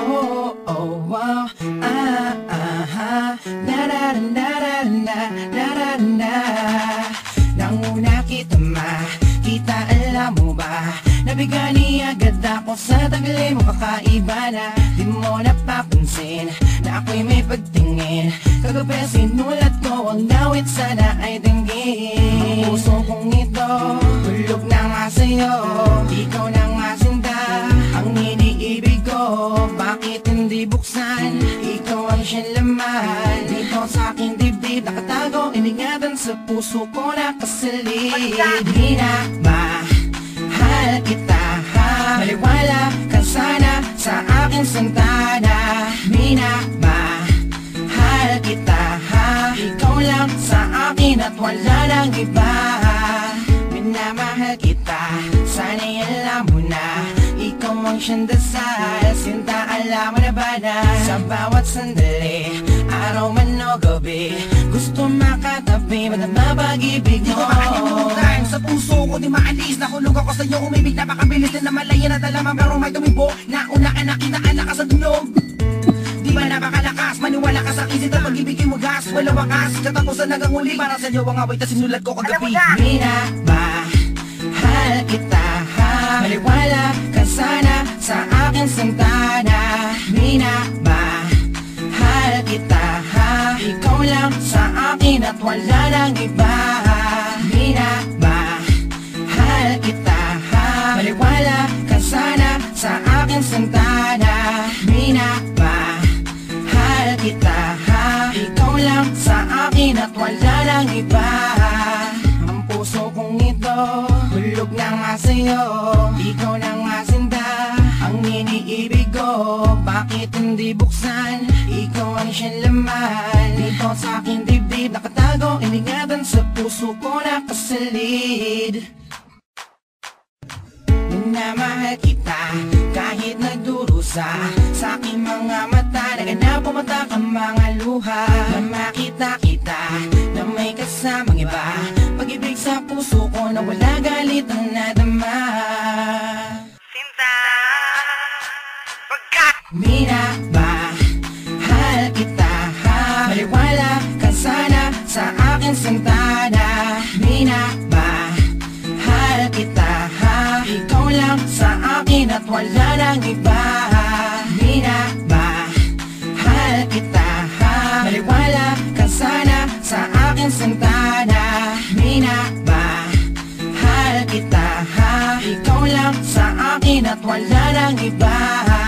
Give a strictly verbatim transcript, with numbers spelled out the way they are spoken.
oh, oh, wow. Ah, ah, ah. Na, na, na, na, na, na, na, na. Nang una kita makita, alam mo ba, nabigani agad ako sa tagali mo, kakaiba na. Di mo napapansin na ako'y may pagtingin. Kagabi sinulat ko ang awit, sana ay dinggin. Ang puso kong ito, tulog na nga sa'yo. Ikaw na nga sinta, ang iniibig ko. Bakit hindi buksan? Ikaw ang siyang laman. Dito sa aking dibdib nakatago, iningatan sa puso ko nakasalid. Di na mahal kita, ha? Maliwala ka sana sa aking santana. Minamahal kita, ha? Ikaw lang sa akin at wala nang iba. Minamahal kita, sana'y alam mo na. Ikaw ang siyang dasal, sinta, alam mo na ba na? Sa bawat sandali, araw man o gabi, gusto makatabi, madama pag-ibig mo. Di ko makalimutan, sa puso ko di maalis. Nahulog ako sa'yo, umibig, napakabilis din na malaya na dalaman. Pero may tumibo, nauna ka nakita, anak ka sa dunog. Di ba napakalakas, maniwala ka sa isip at pag-ibigin mo gas. Walang wakas, katapusan hanggang huli. Para sa'yo ang away na sinulat ko kagabi. Minamahal kita, ha? Maliwala ka sana sa aking santana. Minamahal kita, ha? Ikaw lang sa akin at wala nang iba. Minamahal kita, ha? Maliwala ka sana sa aking santana. Minamahal kita, ha? Ikaw lang sa akin at wala nang iba. Ang puso kong ito, hulog na nga sa'yo. Ikaw na nga sinta, ang iniibig ko. Bakit hindi buksan? Ikaw ang siyang laman. Dito sa aking dibdib nakatago, iningatan sa puso ko nakasalid. Minamahal kita kahit nagdurusa sa aking mga mata. Naganap pumata ka mga luha. Na makita kita na may kasamang iba. Pag-ibig sa puso ko na wala galit ang nadama. Sinta, pagkat Minamahal kita, ha? Maliwala ka sana sa aking santana. Minamahal kita, ha? Ikaw lang sa akin at wala nang iba. Minamahal kita, ha? Maliwala ka sana sa aking santana. Minamahal kita, ha? Ikaw lang sa akin at wala nang iba.